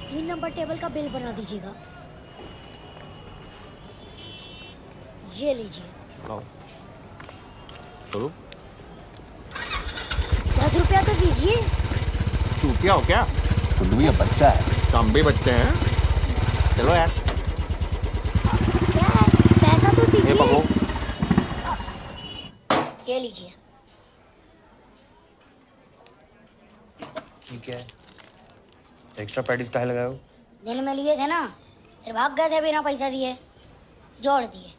3 number table का bill बना दीजिएगा। ये लीजिए। लाओ। चलो। 10 रुपया तो दीजिए। चूतिया हो क्या? खुद भी अब बच्चा है। हम भी बच्चे हैं। चलो यार। क्या है? पैसा तो ये दीजिए। पकड़ो। ये लीजिए। ठीक है। एक्स्ट्रा पैटीज काहे लगाए हो? दिन में लिए थे ना, फिर भाग गए थे बिना पैसा दिए, जोड़ दिए।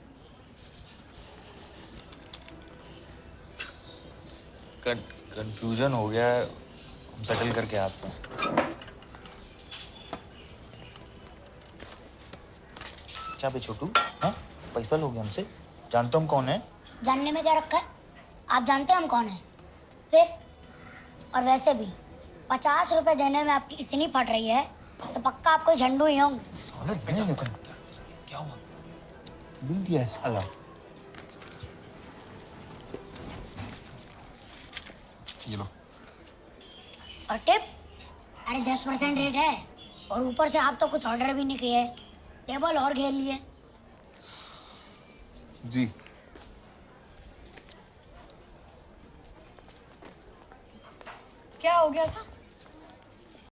कंफ्यूजन हो गया, हम सेटल करके आते हैं। क्या बे छोटू, हाँ? पैसा लोगे हमसे? जानते हो हम कौन है? जानने में क्या रखा है? आप जानते हैं हम कौन है? फिर और वैसे भी 50 रुपए देने में आपकी इतनी फट रही है तो पक्का आप कोई झंडू ही होंगे। साला देने में क्या हुआ? बिल दिया है साला। ये लो। और टिप? अरे 10% रेट है और ऊपर से आप तो कुछ ऑर्डर भी नहीं किए, टेबल और घेर लिए। जी। क्या हो गया था?